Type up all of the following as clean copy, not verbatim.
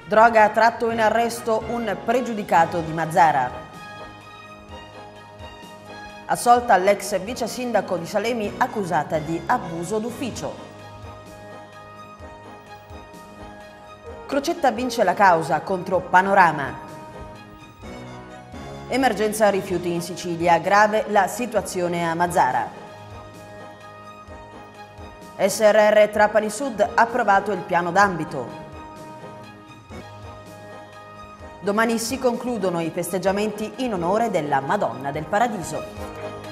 Droga, tratto in arresto un pregiudicato di Mazara. Assolta l'ex vice sindaco di Salemi accusata di abuso d'ufficio. Crocetta vince la causa contro Panorama. Emergenza rifiuti in Sicilia, grave la situazione a Mazara. SRR Trapani Sud approvato il piano d'ambito. Domani si concludono i festeggiamenti in onore della Madonna del Paradiso.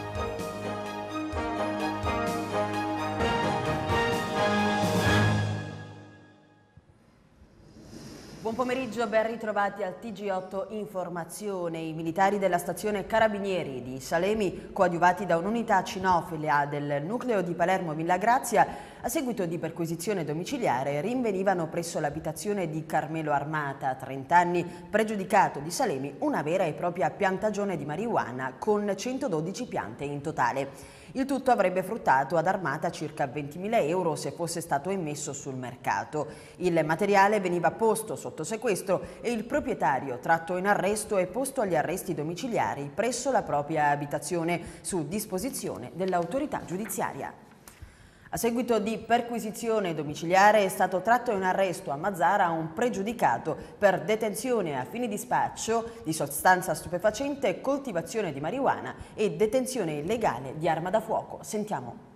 Buon pomeriggio, ben ritrovati al TG8 Informazione. I militari della stazione Carabinieri di Salemi, coadiuvati da un'unità cinofila del nucleo di Palermo Villa Grazia, a seguito di perquisizione domiciliare, rinvenivano presso l'abitazione di Carmelo Armata, 30 anni, pregiudicato di Salemi, una vera e propria piantagione di marijuana con 112 piante in totale. Il tutto avrebbe fruttato ad Armata circa 20.000 euro se fosse stato immesso sul mercato. Il materiale veniva posto sotto sequestro e il proprietario, tratto in arresto e posto agli arresti domiciliari presso la propria abitazione su disposizione dell'autorità giudiziaria. A seguito di perquisizione domiciliare è stato tratto in arresto a Mazara un pregiudicato per detenzione a fini di spaccio di sostanza stupefacente, coltivazione di marijuana e detenzione illegale di arma da fuoco. Sentiamo.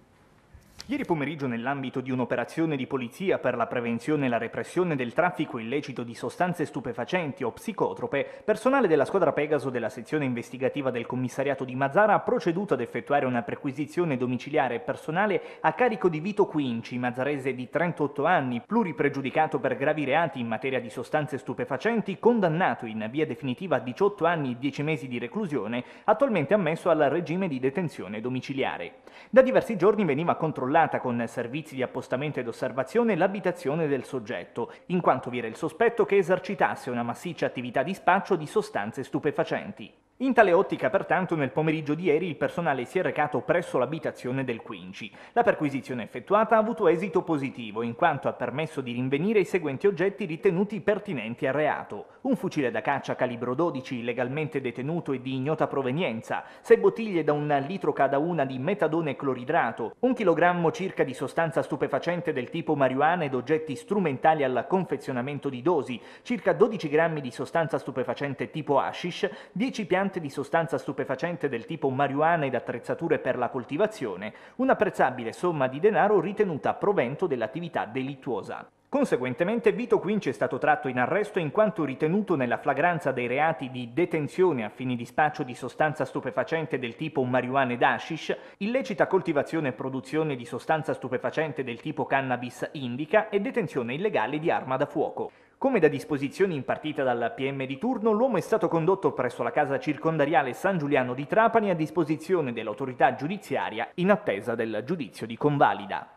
Ieri pomeriggio, nell'ambito di un'operazione di polizia per la prevenzione e la repressione del traffico illecito di sostanze stupefacenti o psicotrope, personale della squadra Pegaso della sezione investigativa del commissariato di Mazara ha proceduto ad effettuare una perquisizione domiciliare personale a carico di Vito Quinci, mazzarese di 38 anni, pluripregiudicato per gravi reati in materia di sostanze stupefacenti, condannato in via definitiva a 18 anni e 10 mesi di reclusione, attualmente ammesso al regime di detenzione domiciliare. Da diversi giorni veniva controllata con servizi di appostamento ed osservazione l'abitazione del soggetto, in quanto vi era il sospetto che esercitasse una massiccia attività di spaccio di sostanze stupefacenti. In tale ottica, pertanto, nel pomeriggio di ieri il personale si è recato presso l'abitazione del Quinci. La perquisizione effettuata ha avuto esito positivo, in quanto ha permesso di rinvenire i seguenti oggetti ritenuti pertinenti al reato: un fucile da caccia calibro 12 illegalmente detenuto e di ignota provenienza, 6 bottiglie da 1 litro cada una di metadone cloridrato, 1 chilogrammo circa di sostanza stupefacente del tipo marijuana ed oggetti strumentali al confezionamento di dosi, circa 12 grammi di sostanza stupefacente tipo hashish, 10 piante di sostanza stupefacente del tipo marijuana ed attrezzature per la coltivazione, un'apprezzabile somma di denaro ritenuta a provento dell'attività delittuosa. Conseguentemente Vito Quinci è stato tratto in arresto in quanto ritenuto nella flagranza dei reati di detenzione a fini di spaccio di sostanza stupefacente del tipo marijuana ed hashish, illecita coltivazione e produzione di sostanza stupefacente del tipo cannabis indica e detenzione illegale di arma da fuoco. Come da disposizioni impartite dal PM di turno, l'uomo è stato condotto presso la casa circondariale San Giuliano di Trapani a disposizione dell'autorità giudiziaria in attesa del giudizio di convalida.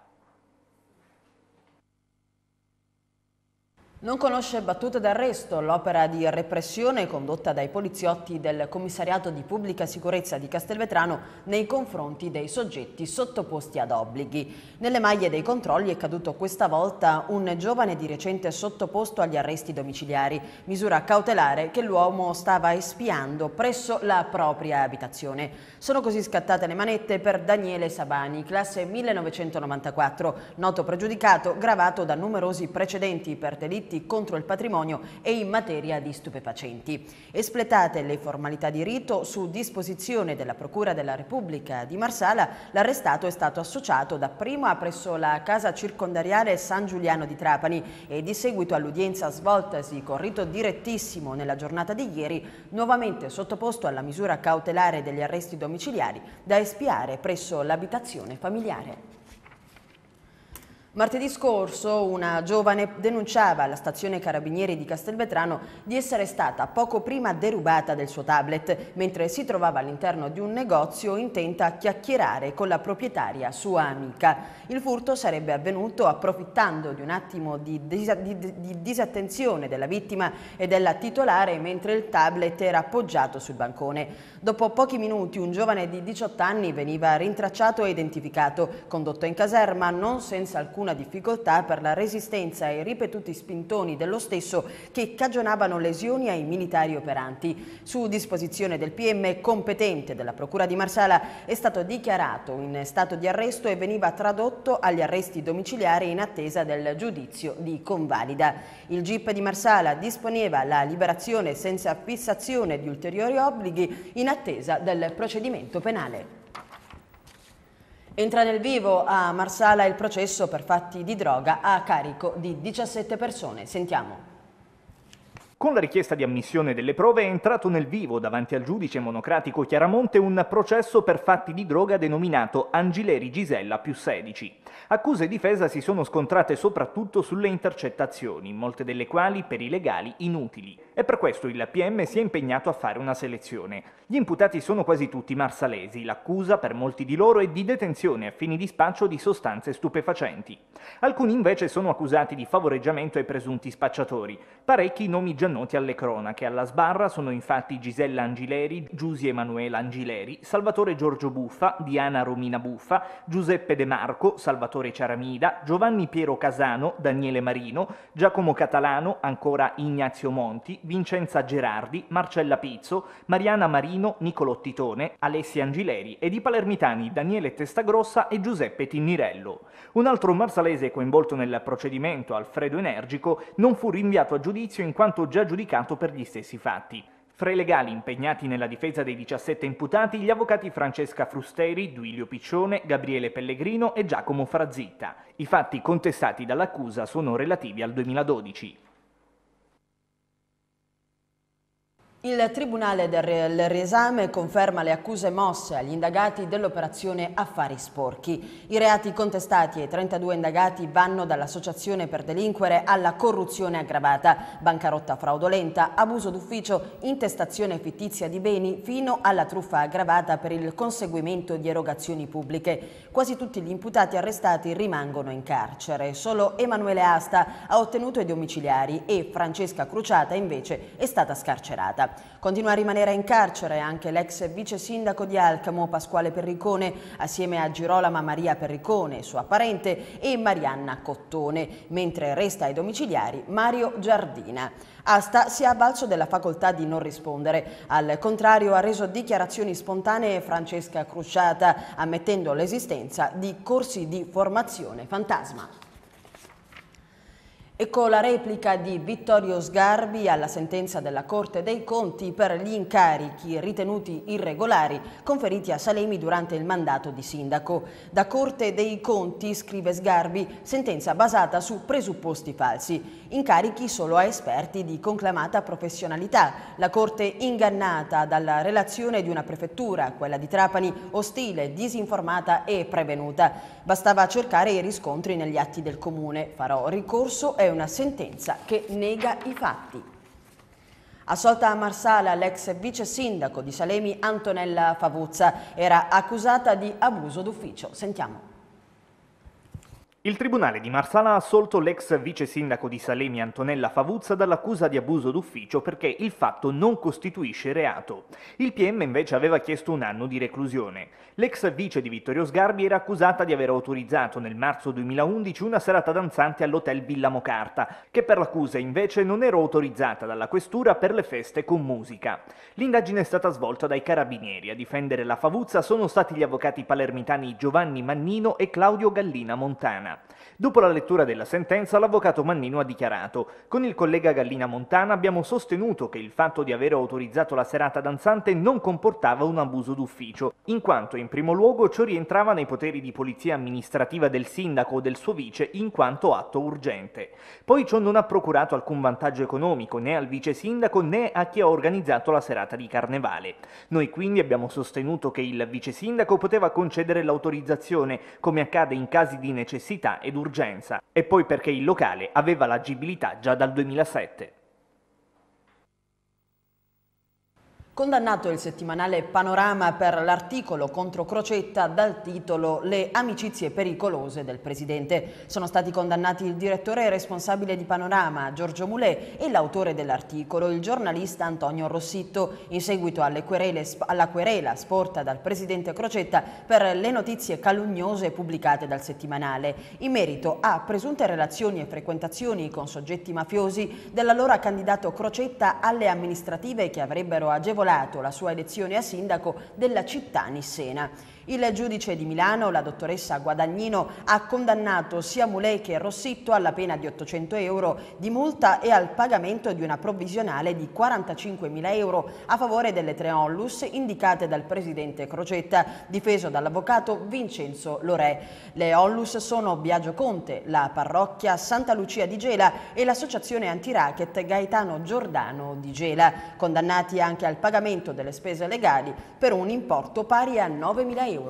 Non conosce battute d'arresto l'opera di repressione condotta dai poliziotti del Commissariato di Pubblica Sicurezza di Castelvetrano nei confronti dei soggetti sottoposti ad obblighi. Nelle maglie dei controlli è caduto questa volta un giovane di recente sottoposto agli arresti domiciliari, misura cautelare che l'uomo stava espiando presso la propria abitazione. Sono così scattate le manette per Daniele Sabani, classe 1994, noto pregiudicato gravato da numerosi precedenti per delitti contro il patrimonio e in materia di stupefacenti. Espletate le formalità di rito, su disposizione della Procura della Repubblica di Marsala, l'arrestato è stato associato dapprima presso la casa circondariale San Giuliano di Trapani e di seguito all'udienza svoltasi con rito direttissimo nella giornata di ieri, nuovamente sottoposto alla misura cautelare degli arresti domiciliari da espiare presso l'abitazione familiare. Martedì scorso una giovane denunciava alla stazione Carabinieri di Castelvetrano di essere stata poco prima derubata del suo tablet mentre si trovava all'interno di un negozio intenta a chiacchierare con la proprietaria sua amica. Il furto sarebbe avvenuto approfittando di un attimo di disattenzione della vittima e della titolare mentre il tablet era appoggiato sul bancone. Dopo pochi minuti un giovane di 18 anni veniva rintracciato e identificato, condotto in caserma non senza alcun alcuna difficoltà per la resistenza ai ripetuti spintoni dello stesso che cagionavano lesioni ai militari operanti. Su disposizione del PM competente della Procura di Marsala è stato dichiarato in stato di arresto e veniva tradotto agli arresti domiciliari in attesa del giudizio di convalida. Il GIP di Marsala disponeva la liberazione senza fissazione di ulteriori obblighi in attesa del procedimento penale. Entra nel vivo a Marsala il processo per fatti di droga a carico di 17 persone. Sentiamo. Con la richiesta di ammissione delle prove è entrato nel vivo davanti al giudice monocratico Chiaramonte un processo per fatti di droga denominato Angileri Gisella più 16. Accuse e difesa si sono scontrate soprattutto sulle intercettazioni, molte delle quali per i legali inutili. E per questo il PM si è impegnato a fare una selezione. Gli imputati sono quasi tutti marsalesi, l'accusa per molti di loro è di detenzione a fini di spaccio di sostanze stupefacenti. Alcuni invece sono accusati di favoreggiamento ai presunti spacciatori. Parecchi nomi già noti alle cronache. Alla sbarra sono infatti Gisella Angileri, Giusy Emanuela Angileri, Salvatore Giorgio Buffa, Diana Romina Buffa, Giuseppe De Marco, Salvatore Ciaramida, Giovanni Piero Casano, Daniele Marino, Giacomo Catalano, ancora Ignazio Monti, Vincenza Gerardi, Marcella Pizzo, Mariana Marino, Nicolò Titone, Alessia Angileri ed i palermitani Daniele Testagrossa e Giuseppe Tinnirello. Un altro marsalese coinvolto nel procedimento, Alfredo Energico, non fu rinviato a giudizio in quanto già giudicato per gli stessi fatti. Fra i legali impegnati nella difesa dei 17 imputati, gli avvocati Francesca Frusteri, Duilio Piccione, Gabriele Pellegrino e Giacomo Frazzitta. I fatti contestati dall'accusa sono relativi al 2012. Il Tribunale del riesame conferma le accuse mosse agli indagati dell'operazione Affari Sporchi. I reati contestati ai 32 indagati vanno dall'associazione per delinquere alla corruzione aggravata, bancarotta fraudolenta, abuso d'ufficio, intestazione fittizia di beni, fino alla truffa aggravata per il conseguimento di erogazioni pubbliche. Quasi tutti gli imputati arrestati rimangono in carcere. Solo Emanuele Asta ha ottenuto i domiciliari e Francesca Cruciata invece è stata scarcerata. Continua a rimanere in carcere anche l'ex vice sindaco di Alcamo Pasquale Perricone assieme a Girolama Maria Perricone, sua parente, e Marianna Cottone, mentre resta ai domiciliari Mario Giardina. Asta si è avvalso della facoltà di non rispondere, al contrario ha reso dichiarazioni spontanee Francesca Cruciata, ammettendo l'esistenza di corsi di formazione fantasma. Ecco la replica di Vittorio Sgarbi alla sentenza della Corte dei Conti per gli incarichi ritenuti irregolari conferiti a Salemi durante il mandato di sindaco. Da Corte dei Conti, scrive Sgarbi, sentenza basata su presupposti falsi, incarichi solo a esperti di conclamata professionalità. La Corte ingannata dalla relazione di una prefettura, quella di Trapani, ostile, disinformata e prevenuta. Bastava cercare i riscontri negli atti del comune. Farò ricorso è una sentenza che nega i fatti. Assolta a Marsala l'ex vice sindaco di Salemi Antonella Favuzza, era accusata di abuso d'ufficio. Sentiamo. Il Tribunale di Marsala ha assolto l'ex vice sindaco di Salemi Antonella Favuzza dall'accusa di abuso d'ufficio perché il fatto non costituisce reato. Il PM invece aveva chiesto 1 anno di reclusione. L'ex vice di Vittorio Sgarbi era accusata di aver autorizzato nel marzo 2011 una serata danzante all'hotel Villa Mocarta, che per l'accusa invece non era autorizzata dalla questura per le feste con musica. L'indagine è stata svolta dai carabinieri. A difendere la Favuzza sono stati gli avvocati palermitani Giovanni Mannino e Claudio Gallina Montana. Dopo la lettura della sentenza, l'avvocato Mannino ha dichiarato: «Con il collega Gallina Montana abbiamo sostenuto che il fatto di aver autorizzato la serata danzante non comportava un abuso d'ufficio, in quanto in primo luogo ciò rientrava nei poteri di polizia amministrativa del sindaco o del suo vice in quanto atto urgente. Poi ciò non ha procurato alcun vantaggio economico né al vice sindaco né a chi ha organizzato la serata di carnevale. Noi quindi abbiamo sostenuto che il vice sindaco poteva concedere l'autorizzazione, come accade in casi di necessità ed urgenza, e poi perché il locale aveva l'agibilità già dal 2007. Condannato il settimanale Panorama per l'articolo contro Crocetta dal titolo "Le amicizie pericolose del Presidente". Sono stati condannati il direttore e responsabile di Panorama, Giorgio Mulè, e l'autore dell'articolo, il giornalista Antonio Rossitto, in seguito alla querela sporta dal Presidente Crocetta per le notizie calunniose pubblicate dal settimanale, in merito a presunte relazioni e frequentazioni con soggetti mafiosi dell'allora candidato Crocetta alle amministrative che avrebbero agevolato la sua elezione a sindaco della città nissena. Il giudice di Milano, la dottoressa Guadagnino, ha condannato sia Mulè che Rossitto alla pena di 800 euro di multa e al pagamento di una provvisionale di 45.000 euro a favore delle 3 onlus indicate dal presidente Crocetta, difeso dall'avvocato Vincenzo Lorè. Le onlus sono Biagio Conte, la parrocchia Santa Lucia di Gela e l'associazione antiracket Gaetano Giordano di Gela, condannati anche al pagamento delle spese legali per un importo pari a 9.000 euro.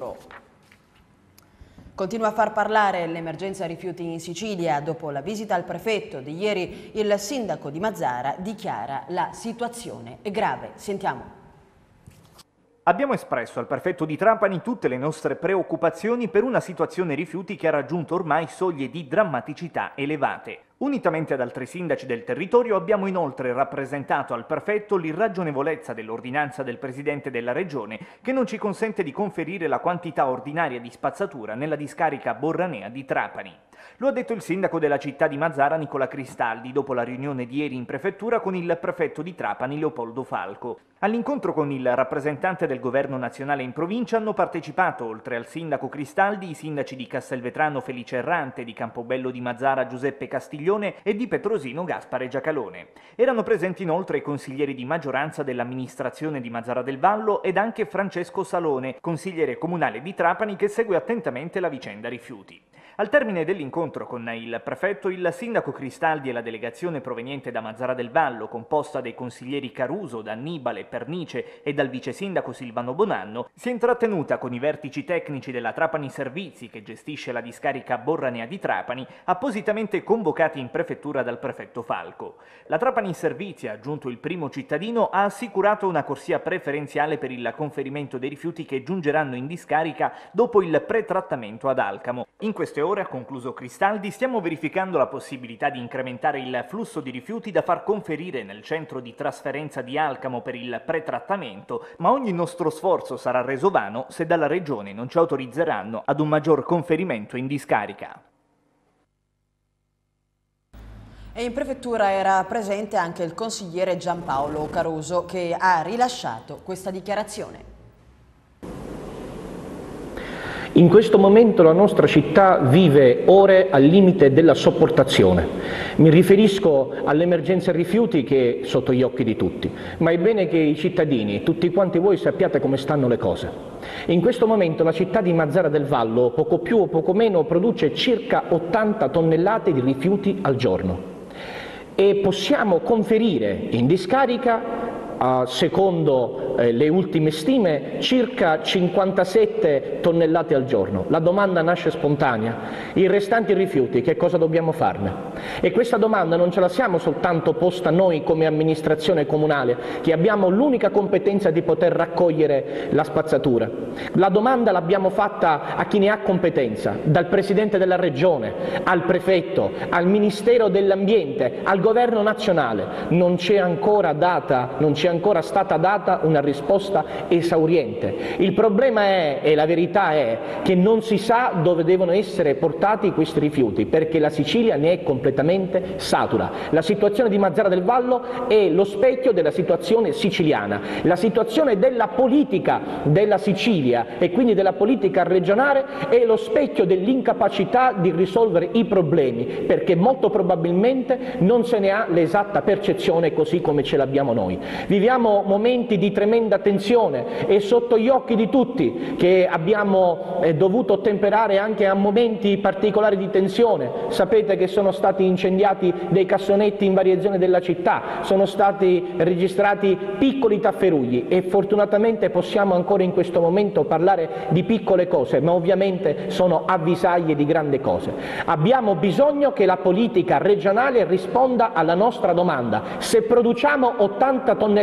Continua a far parlare l'emergenza rifiuti in Sicilia. Dopo la visita al prefetto di ieri, il sindaco di Mazara dichiara: la situazione è grave. Sentiamo. Abbiamo espresso al prefetto di Trapani tutte le nostre preoccupazioni per una situazione rifiuti che ha raggiunto ormai soglie di drammaticità elevate. Unitamente ad altri sindaci del territorio abbiamo inoltre rappresentato al prefetto l'irragionevolezza dell'ordinanza del presidente della regione che non ci consente di conferire la quantità ordinaria di spazzatura nella discarica Borranea di Trapani. Lo ha detto il sindaco della città di Mazara Nicola Cristaldi dopo la riunione di ieri in prefettura con il prefetto di Trapani Leopoldo Falco. All'incontro con il rappresentante del governo nazionale in provincia hanno partecipato, oltre al sindaco Cristaldi, i sindaci di Castelvetrano Felice Errante, di Campobello di Mazara Giuseppe Castiglione e di Petrosino Gaspare Giacalone. Erano presenti inoltre i consiglieri di maggioranza dell'amministrazione di Mazara del Vallo ed anche Francesco Salone, consigliere comunale di Trapani che segue attentamente la vicenda rifiuti. Al termine dell'incontro con il prefetto, il sindaco Cristaldi e la delegazione proveniente da Mazara del Vallo, composta dai consiglieri Caruso, D'Annibale, Pernice e dal vice sindaco Silvano Bonanno, si è intrattenuta con i vertici tecnici della Trapani Servizi, che gestisce la discarica Borranea di Trapani, appositamente convocati in prefettura dal prefetto Falco. La Trapani Servizi, ha aggiunto il primo cittadino, ha assicurato una corsia preferenziale per il conferimento dei rifiuti che giungeranno in discarica dopo il pretrattamento ad Alcamo. In queste ore, ha concluso Cristaldi, stiamo verificando la possibilità di incrementare il flusso di rifiuti da far conferire nel centro di trasferenza di Alcamo per il pretrattamento, ma ogni nostro sforzo sarà reso vano se dalla Regione non ci autorizzeranno ad un maggior conferimento in discarica. E in prefettura era presente anche il consigliere Giampaolo Caruso, che ha rilasciato questa dichiarazione. In questo momento la nostra città vive ore al limite della sopportazione. Mi riferisco all'emergenza rifiuti che è sotto gli occhi di tutti, ma è bene che i cittadini, tutti quanti voi, sappiate come stanno le cose. In questo momento la città di Mazara del Vallo, poco più o poco meno, produce circa 80 tonnellate di rifiuti al giorno e possiamo conferire in discarica, secondo le ultime stime, circa 57 tonnellate al giorno. La domanda nasce spontanea: i restanti rifiuti che cosa dobbiamo farne? E questa domanda non ce la siamo soltanto posta noi come amministrazione comunale, che abbiamo l'unica competenza di poter raccogliere la spazzatura. La domanda l'abbiamo fatta a chi ne ha competenza, dal Presidente della Regione, al Prefetto, al Ministero dell'Ambiente, al Governo nazionale. Non c'è ancora stata data una risposta esauriente. Il problema è, e la verità è, che non si sa dove devono essere portati questi rifiuti, perché la Sicilia ne è completamente satura. La situazione di Mazara del Vallo è lo specchio della situazione siciliana. La situazione della politica della Sicilia e quindi della politica regionale è lo specchio dell'incapacità di risolvere i problemi, perché molto probabilmente non se ne ha l'esatta percezione così come ce l'abbiamo noi. Viviamo momenti di tremenda tensione e sotto gli occhi di tutti che abbiamo dovuto ottemperare anche a momenti particolari di tensione. Sapete che sono stati incendiati dei cassonetti in varie zone della città, sono stati registrati piccoli tafferugli e fortunatamente possiamo ancora in questo momento parlare di piccole cose, ma ovviamente sono avvisaglie di grandi cose. Abbiamo bisogno che la politica regionale risponda alla nostra domanda: se produciamo 80 tonnellate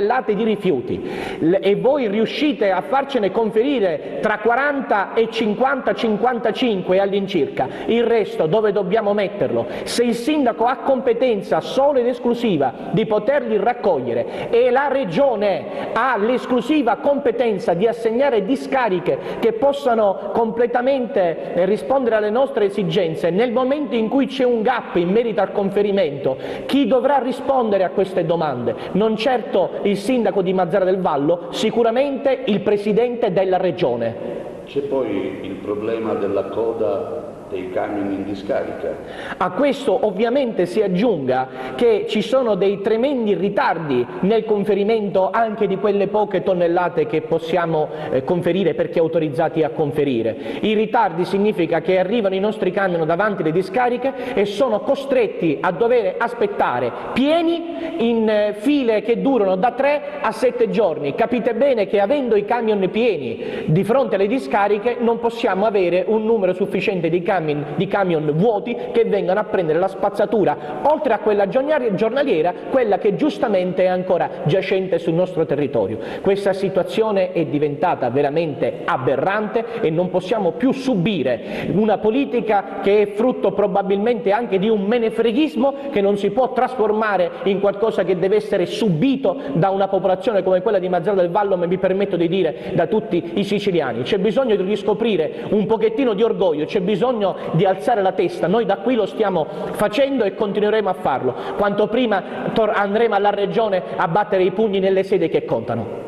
tonnellate di rifiuti e voi riuscite a farcene conferire tra 40 e 50, 55 all'incirca, il resto dove dobbiamo metterlo? Se il sindaco ha competenza solo ed esclusiva di poterli raccogliere e la Regione ha l'esclusiva competenza di assegnare discariche che possano completamente rispondere alle nostre esigenze, nel momento in cui c'è un gap in merito al conferimento, chi dovrà rispondere a queste domande? Non certo il sindaco di Mazara del Vallo, sicuramente il presidente della Regione. C'è poi il problema della coda dei camion in discarica. A questo ovviamente si aggiunga che ci sono dei tremendi ritardi nel conferimento anche di quelle poche tonnellate che possiamo conferire perché autorizzati a conferire. I ritardi significa che arrivano i nostri camion davanti alle discariche e sono costretti a dover aspettare pieni in file che durano da 3 a 7 giorni. Capite bene che avendo i camion pieni di fronte alle discariche non possiamo avere un numero sufficiente di camion vuoti che vengano a prendere la spazzatura, oltre a quella giornaliera, quella che giustamente è ancora giacente sul nostro territorio. Questa situazione è diventata veramente aberrante e non possiamo più subire una politica che è frutto probabilmente anche di un menefreghismo che non si può trasformare in qualcosa che deve essere subito da una popolazione come quella di Mazara del Vallo, ma mi permetto di dire da tutti i siciliani. C'è bisogno di riscoprire un pochettino di orgoglio, c'è bisogno di alzare la testa. Noi da qui lo stiamo facendo e continueremo a farlo. Quanto prima andremo alla Regione a battere i pugni nelle sedi che contano.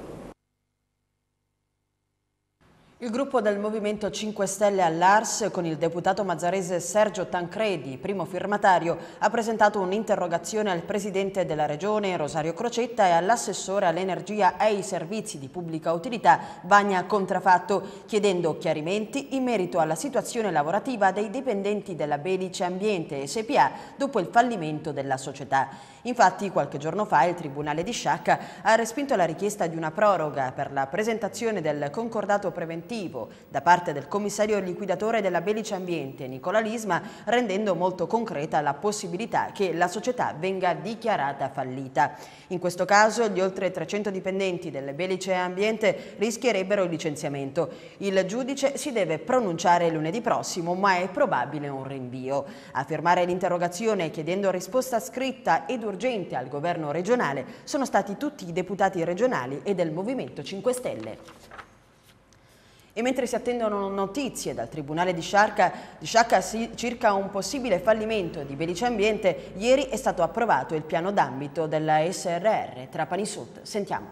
Il gruppo del Movimento 5 Stelle all'Ars, con il deputato mazzarese Sergio Tancredi, primo firmatario, ha presentato un'interrogazione al presidente della Regione Rosario Crocetta e all'assessore all'energia e ai servizi di pubblica utilità Vagna Contrafatto, chiedendo chiarimenti in merito alla situazione lavorativa dei dipendenti della Belice Ambiente SpA dopo il fallimento della società. Infatti, qualche giorno fa il Tribunale di Sciacca ha respinto la richiesta di una proroga per la presentazione del concordato preventivo da parte del commissario liquidatore della Belice Ambiente, Nicola Lisma, rendendo molto concreta la possibilità che la società venga dichiarata fallita. In questo caso gli oltre 300 dipendenti delle Belice Ambiente rischierebbero il licenziamento. Il giudice si deve pronunciare lunedì prossimo, ma è probabile un rinvio. A firmare l'interrogazione chiedendo risposta scritta ed urgente al governo regionale sono stati tutti i deputati regionali e del Movimento 5 Stelle. E mentre si attendono notizie dal Tribunale di Sciacca circa un possibile fallimento di Belice Ambiente, ieri è stato approvato il piano d'ambito della SRR Trapani Sud. Sentiamo.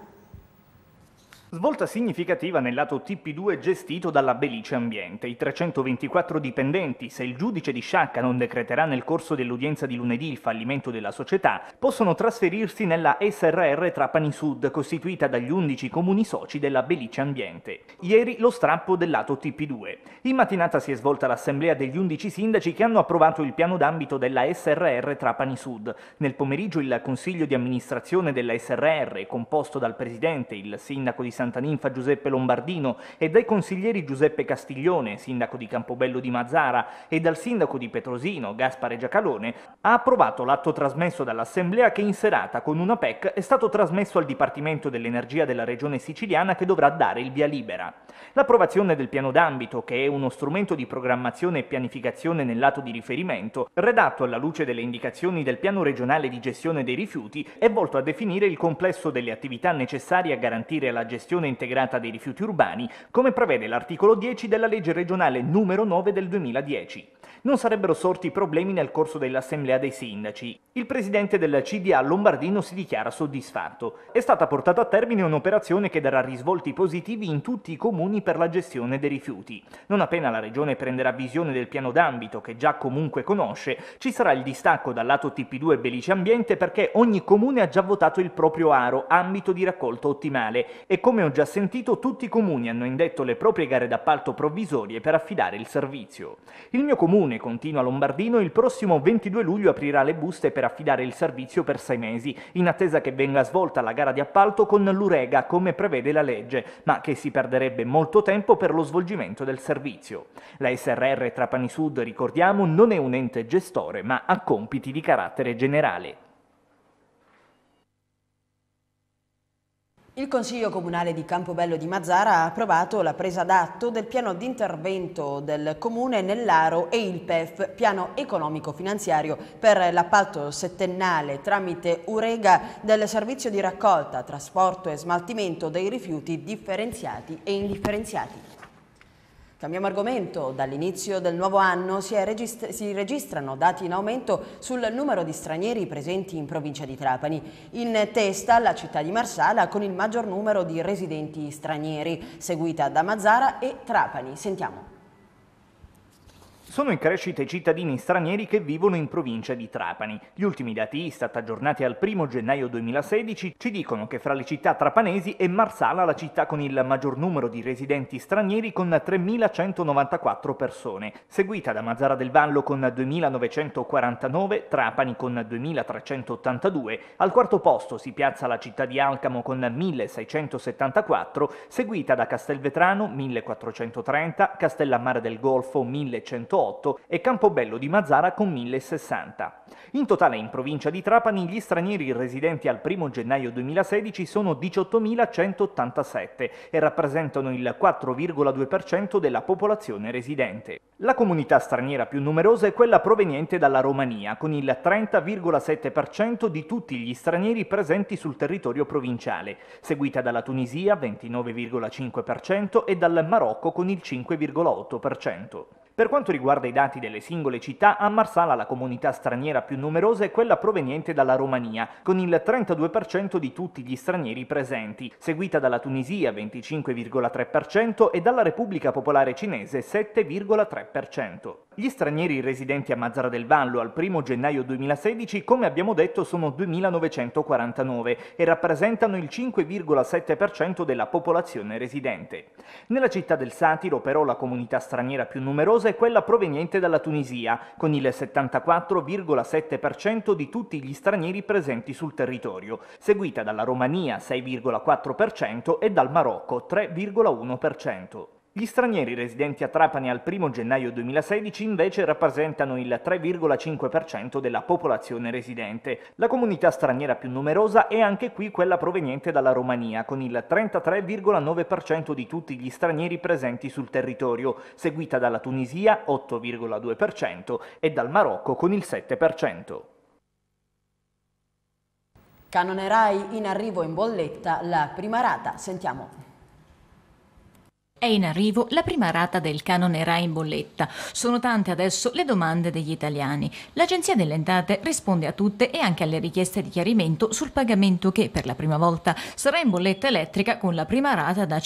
Svolta significativa nel lato TP2 gestito dalla Belice Ambiente. I 324 dipendenti, se il giudice di Sciacca non decreterà nel corso dell'udienza di lunedì il fallimento della società, possono trasferirsi nella SRR Trapani Sud, costituita dagli 11 comuni soci della Belice Ambiente. Ieri lo strappo del lato TP2. In mattinata si è svolta l'assemblea degli 11 sindaci che hanno approvato il piano d'ambito della SRR Trapani Sud. Nel pomeriggio il consiglio di amministrazione della SRR, composto dal presidente, il sindaco di Santa Ninfa Giuseppe Lombardino e dai consiglieri Giuseppe Castiglione, sindaco di Campobello di Mazara, e dal sindaco di Petrosino, Gaspare Giacalone, ha approvato l'atto trasmesso dall'Assemblea che in serata con una PEC è stato trasmesso al Dipartimento dell'Energia della Regione Siciliana che dovrà dare il via libera. L'approvazione del piano d'ambito, che è uno strumento di programmazione e pianificazione nel lato di riferimento, redatto alla luce delle indicazioni del piano regionale di gestione dei rifiuti, è volto a definire il complesso delle attività necessarie a garantire la gestione integrata dei rifiuti urbani, come prevede l'articolo 10 della legge regionale numero 9 del 2010. Non sarebbero sorti problemi nel corso dell'assemblea dei sindaci. Il presidente del CDA Lombardino si dichiara soddisfatto. È stata portata a termine un'operazione che darà risvolti positivi in tutti i comuni per la gestione dei rifiuti. Non appena la regione prenderà visione del piano d'ambito, che già comunque conosce, ci sarà il distacco dal lato TP2 Belice Ambiente perché ogni comune ha già votato il proprio aro, ambito di raccolta ottimale, e come ho già sentito tutti i comuni hanno indetto le proprie gare d'appalto provvisorie per affidare il servizio. Il mio comune, continua Lombardino, il prossimo 22 luglio aprirà le buste per affidare il servizio per 6 mesi, in attesa che venga svolta la gara di appalto con l'Urega come prevede la legge, ma che si perderebbe molto tempo per lo svolgimento del servizio. La SRR Trapani Sud, ricordiamo, non è un ente gestore, ma ha compiti di carattere generale. Il Consiglio Comunale di Campobello di Mazara ha approvato la presa d'atto del piano di intervento del Comune nell'Aro e il PEF, piano economico-finanziario per l'appalto settennale tramite Urega del servizio di raccolta, trasporto e smaltimento dei rifiuti differenziati e indifferenziati. Cambiamo argomento. Dall'inizio del nuovo anno si registrano dati in aumento sul numero di stranieri presenti in provincia di Trapani. In testa la città di Marsala con il maggior numero di residenti stranieri, seguita da Mazara e Trapani. Sentiamo. Sono in crescita i cittadini stranieri che vivono in provincia di Trapani. Gli ultimi dati Istat aggiornati al 1 gennaio 2016 ci dicono che fra le città trapanesi è Marsala la città con il maggior numero di residenti stranieri con 3.194 persone, seguita da Mazara del Vallo con 2.949, Trapani con 2.382, al quarto posto si piazza la città di Alcamo con 1.674, seguita da Castelvetrano 1.430, Castellammare del Golfo 1.108, e Campobello di Mazara con 1060. In totale in provincia di Trapani gli stranieri residenti al 1 gennaio 2016 sono 18.187 e rappresentano il 4,2% della popolazione residente. La comunità straniera più numerosa è quella proveniente dalla Romania, con il 30,7% di tutti gli stranieri presenti sul territorio provinciale, seguita dalla Tunisia 29,5% e dal Marocco con il 5,8%. Per quanto riguarda i dati delle singole città, a Marsala la comunità straniera più numerosa è quella proveniente dalla Romania, con il 32% di tutti gli stranieri presenti, seguita dalla Tunisia 25,3% e dalla Repubblica Popolare Cinese 7,3%. Gli stranieri residenti a Mazara del Vallo al 1 gennaio 2016, come abbiamo detto, sono 2.949 e rappresentano il 5,7% della popolazione residente. Nella città del Satiro, però, la comunità straniera più numerosa è quella proveniente dalla Tunisia, con il 74,7% di tutti gli stranieri presenti sul territorio, seguita dalla Romania 6,4% e dal Marocco 3,1%. Gli stranieri residenti a Trapani al 1 gennaio 2016 invece rappresentano il 3,5% della popolazione residente. La comunità straniera più numerosa è anche qui quella proveniente dalla Romania, con il 33,9% di tutti gli stranieri presenti sul territorio, seguita dalla Tunisia 8,2% e dal Marocco con il 7%. Canone Rai in arrivo in bolletta la prima rata. Sentiamo. È in arrivo la prima rata del canone Rai in bolletta. Sono tante adesso le domande degli italiani. L'Agenzia delle Entrate risponde a tutte e anche alle richieste di chiarimento sul pagamento che per la prima volta sarà in bolletta elettrica con la prima rata da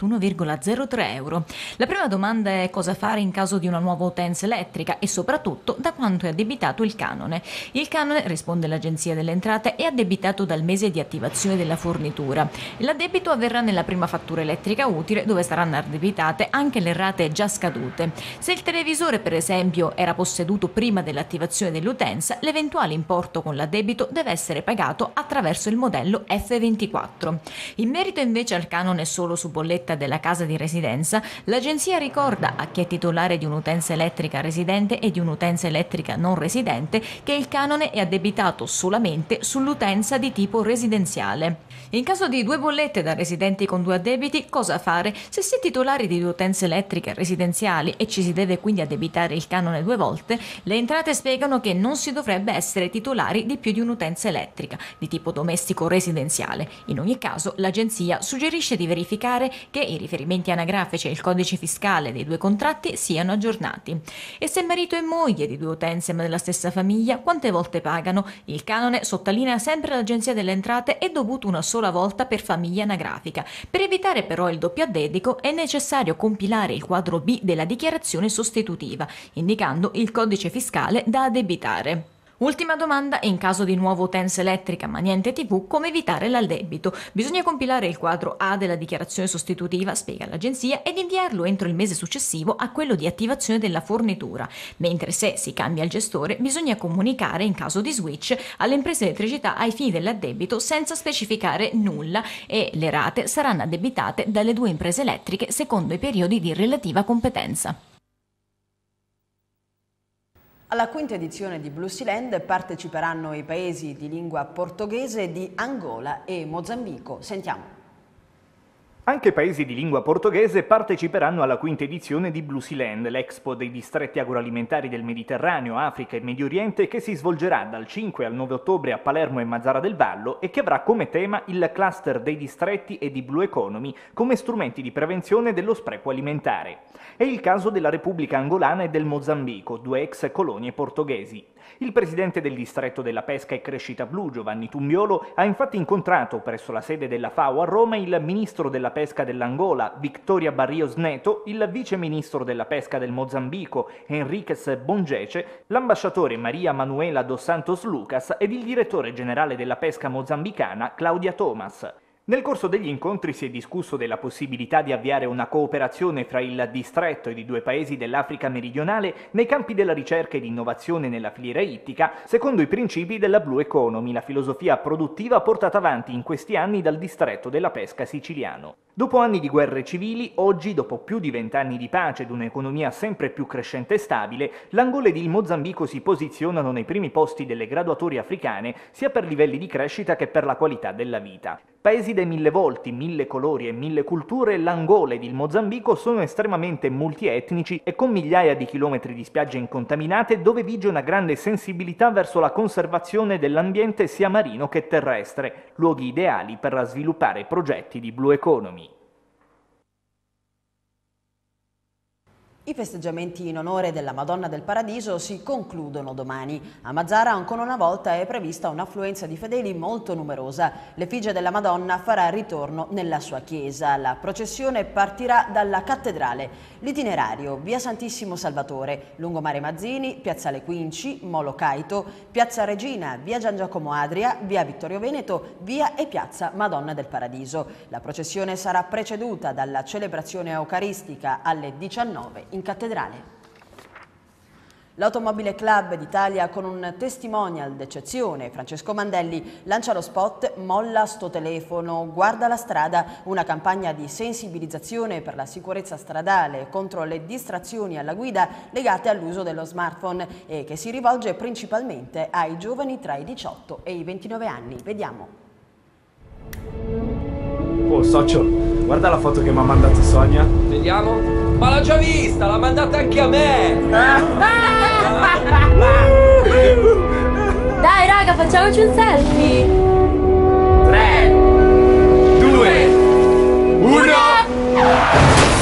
51,03 euro. La prima domanda è cosa fare in caso di una nuova utenza elettrica e soprattutto da quanto è addebitato il canone. Il canone, risponde l'Agenzia delle Entrate, è addebitato dal mese di attivazione della fornitura. L'addebito avverrà nella prima fattura elettrica utile, dove saranno addebitate anche le rate già scadute. Se il televisore, per esempio, era posseduto prima dell'attivazione dell'utenza, l'eventuale importo con l'addebito deve essere pagato attraverso il modello F24. In merito invece al canone solo su bolletta della casa di residenza, l'Agenzia ricorda a chi è titolare di un'utenza elettrica residente e di un'utenza elettrica non residente che il canone è addebitato solamente sull'utenza di tipo residenziale. In caso di due bollette da residenti con due addebiti, cosa fare? Se si è titolari di due utenze elettriche residenziali e ci si deve quindi addebitare il canone due volte, le entrate spiegano che non si dovrebbe essere titolari di più di un'utenza elettrica di tipo domestico residenziale. In ogni caso, l'Agenzia suggerisce di verificare che i riferimenti anagrafici e il codice fiscale dei due contratti siano aggiornati. E se marito e moglie di due utenze ma della stessa famiglia, quante volte pagano? Il canone, sottolinea sempre l'Agenzia delle Entrate, è dovuto una sola volta per famiglia anagrafica. Per evitare però il doppio addebito è necessario compilare il quadro B della dichiarazione sostitutiva, indicando il codice fiscale da addebitare. Ultima domanda: in caso di nuova utenza elettrica ma niente TV, come evitare l'addebito? Bisogna compilare il quadro A della dichiarazione sostitutiva, spiega l'Agenzia, ed inviarlo entro il mese successivo a quello di attivazione della fornitura, mentre se si cambia il gestore bisogna comunicare in caso di switch alle imprese di elettricità ai fini dell'addebito senza specificare nulla e le rate saranno addebitate dalle due imprese elettriche secondo i periodi di relativa competenza. Alla quinta edizione di Bluesealand parteciperanno i paesi di lingua portoghese di Angola e Mozambico. Sentiamo. Anche paesi di lingua portoghese parteciperanno alla quinta edizione di Bluesealand, l'Expo dei distretti agroalimentari del Mediterraneo, Africa e Medio Oriente, che si svolgerà dal 5 al 9 ottobre a Palermo e Mazara del Vallo e che avrà come tema il cluster dei distretti e di Blue Economy come strumenti di prevenzione dello spreco alimentare. È il caso della Repubblica Angolana e del Mozambico, due ex colonie portoghesi. Il presidente del distretto della pesca e crescita blu, Giovanni Tumbiolo, ha infatti incontrato presso la sede della FAO a Roma il ministro della pesca dell'Angola, Victoria Barrios Neto, il vice ministro della pesca del Mozambico, Enriquez Bongece, l'ambasciatore Maria Manuela dos Santos Lucas ed il direttore generale della pesca mozambicana, Claudia Thomas. Nel corso degli incontri si è discusso della possibilità di avviare una cooperazione fra il distretto ed i due paesi dell'Africa meridionale nei campi della ricerca ed innovazione nella filiera ittica, secondo i principi della Blue Economy, la filosofia produttiva portata avanti in questi anni dal distretto della pesca siciliano. Dopo anni di guerre civili, oggi, dopo più di 20 anni di pace ed un'economia sempre più crescente e stabile, l'Angola ed il Mozambico si posizionano nei primi posti delle graduatorie africane, sia per livelli di crescita che per la qualità della vita. Paesi dai 1000 volti, 1000 colori e 1000 culture, l'Angola ed il Mozambico sono estremamente multietnici e con migliaia di chilometri di spiagge incontaminate dove vige una grande sensibilità verso la conservazione dell'ambiente sia marino che terrestre, luoghi ideali per sviluppare progetti di Blue Economy. I festeggiamenti in onore della Madonna del Paradiso si concludono domani. A Mazara ancora una volta è prevista un'affluenza di fedeli molto numerosa. L'effigie della Madonna farà ritorno nella sua chiesa. La processione partirà dalla cattedrale. L'itinerario: via Santissimo Salvatore, Lungomare Mazzini, piazzale Quinci, Molo Caito, piazza Regina, via Gian Giacomo Adria, via Vittorio Veneto, via e piazza Madonna del Paradiso. La processione sarà preceduta dalla celebrazione eucaristica alle 19 in cattedrale. L'Automobile Club d'Italia, con un testimonial d'eccezione, Francesco Mandelli, lancia lo spot "Molla sto telefono, guarda la strada", una campagna di sensibilizzazione per la sicurezza stradale contro le distrazioni alla guida legate all'uso dello smartphone e che si rivolge principalmente ai giovani tra i 18 e i 29 anni. Vediamo. Oh socio, guarda la foto che mi ha mandato Sonia. Vediamo. Ma l'ho già vista, l'ha mandata anche a me! Dai raga, facciamoci un selfie! 3, 2, 1...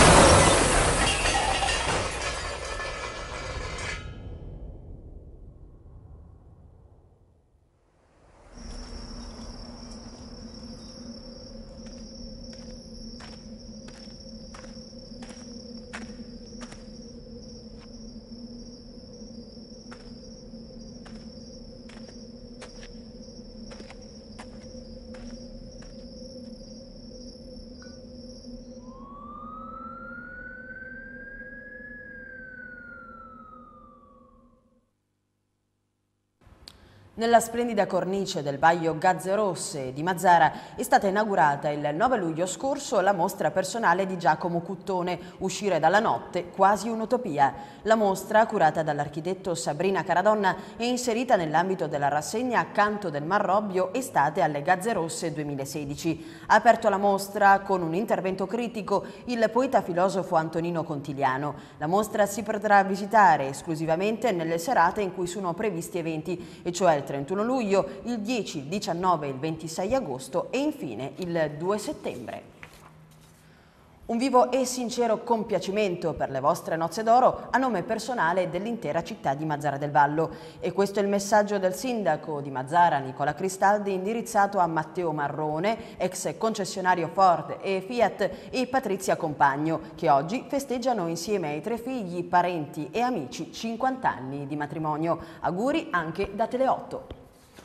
Nella splendida cornice del Baio Gazze Rosse di Mazara è stata inaugurata il 9 luglio scorso la mostra personale di Giacomo Cuttone, "Uscire dalla notte, quasi un'utopia". La mostra, curata dall'architetto Sabrina Caradonna, è inserita nell'ambito della rassegna Canto del Mar Robbio Estate alle Gazze Rosse 2016. Ha aperto la mostra con un intervento critico il poeta filosofo Antonino Contigliano. La mostra si potrà visitare esclusivamente nelle serate in cui sono previsti eventi, e cioè il 31 luglio, il 10, il 19 e il 26 agosto e infine il 2 settembre. Un vivo e sincero compiacimento per le vostre nozze d'oro a nome personale dell'intera città di Mazara del Vallo. E questo è il messaggio del sindaco di Mazara, Nicola Cristaldi, indirizzato a Matteo Marrone, ex concessionario Ford e Fiat, e Patrizia Compagno, che oggi festeggiano insieme ai 3 figli, parenti e amici 50 anni di matrimonio. Auguri anche da Tele8.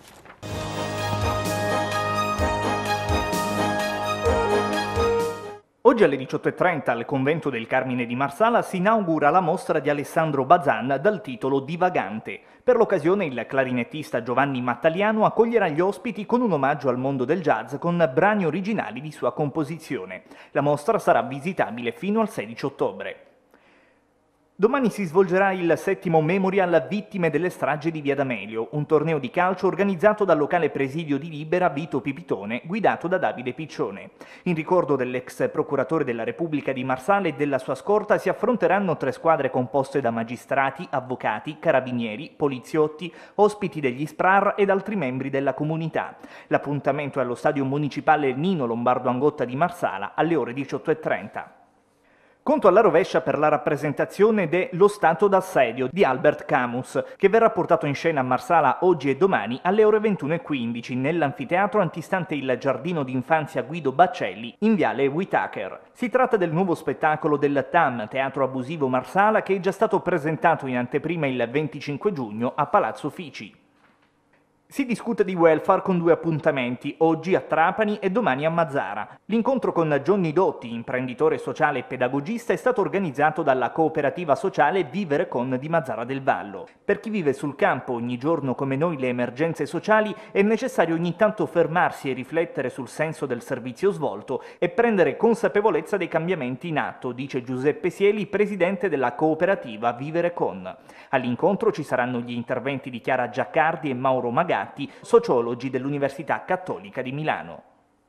Oggi alle 18:30 al convento del Carmine di Marsala si inaugura la mostra di Alessandro Bazan dal titolo Divagante. Per l'occasione il clarinettista Giovanni Mattaliano accoglierà gli ospiti con un omaggio al mondo del jazz con brani originali di sua composizione. La mostra sarà visitabile fino al 16 ottobre. Domani si svolgerà il 7° Memorial Vittime delle stragi di Via D'Amelio, un torneo di calcio organizzato dal locale presidio di Libera Vito Pipitone, guidato da Davide Piccione. In ricordo dell'ex procuratore della Repubblica di Marsala e della sua scorta si affronteranno 3 squadre composte da magistrati, avvocati, carabinieri, poliziotti, ospiti degli SPRAR ed altri membri della comunità. L'appuntamento è allo stadio municipale Nino Lombardo Angotta di Marsala alle ore 18:30. Conto alla rovescia per la rappresentazione de Lo Stato d'assedio di Albert Camus, che verrà portato in scena a Marsala oggi e domani alle ore 21:15 nell'anfiteatro antistante il giardino d'infanzia Guido Baccelli in viale Whitaker. Si tratta del nuovo spettacolo del TAM, Teatro Abusivo Marsala, che è già stato presentato in anteprima il 25 giugno a Palazzo Fici. Si discute di welfare con 2 appuntamenti, oggi a Trapani e domani a Mazzara. L'incontro con Johnny Dotti, imprenditore sociale e pedagogista, è stato organizzato dalla cooperativa sociale Vivere Con di Mazzara del Vallo. Per chi vive sul campo ogni giorno come noi le emergenze sociali è necessario ogni tanto fermarsi e riflettere sul senso del servizio svolto e prendere consapevolezza dei cambiamenti in atto, dice Giuseppe Sieli, presidente della cooperativa Vivere Con. All'incontro ci saranno gli interventi di Chiara Giaccardi e Mauro Magatti, sociologi dell'Università Cattolica di Milano.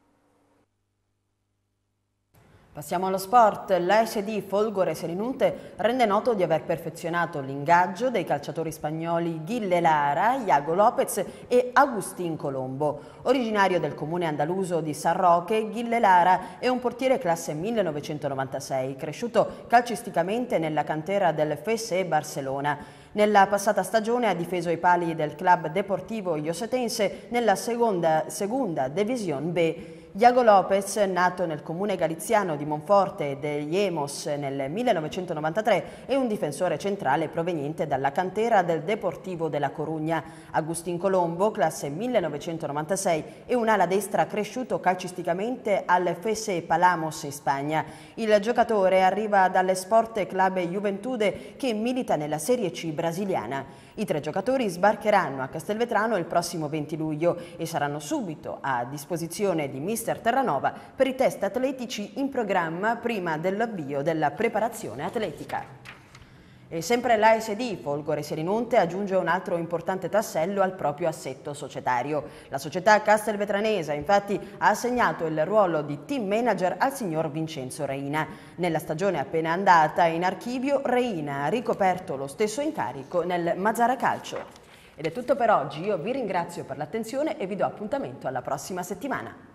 Passiamo allo sport. L'ASD Folgore Selinunte rende noto di aver perfezionato l'ingaggio dei calciatori spagnoli Ghille Lara, Iago Lopez e Agustín Colombo. Originario del comune andaluso di San Roque, Ghille Lara è un portiere classe 1996, cresciuto calcisticamente nella cantera del FC Barcellona. Nella passata stagione ha difeso i pali del Club Deportivo Iosetense nella segunda División B. Iago Lopez, nato nel comune galiziano di Monforte degli Emos nel 1993, è un difensore centrale proveniente dalla cantera del Deportivo della Corugna. Agustín Colombo, classe 1996, è un ala destra cresciuto calcisticamente al FC Palamos in Spagna. Il giocatore arriva dall'Sport Club Juventude che milita nella Serie C brasiliana. I 3 giocatori sbarcheranno a Castelvetrano il prossimo 20 luglio e saranno subito a disposizione di mister Terranova per i test atletici in programma prima dell'avvio della preparazione atletica. E sempre l'ASD Folgore Selinunte aggiunge un altro importante tassello al proprio assetto societario. La società castelvetranese infatti ha assegnato il ruolo di team manager al signor Vincenzo Reina. Nella stagione appena andata in archivio, Reina ha ricoperto lo stesso incarico nel Mazzara Calcio. Ed è tutto per oggi, io vi ringrazio per l'attenzione e vi do appuntamento alla prossima settimana.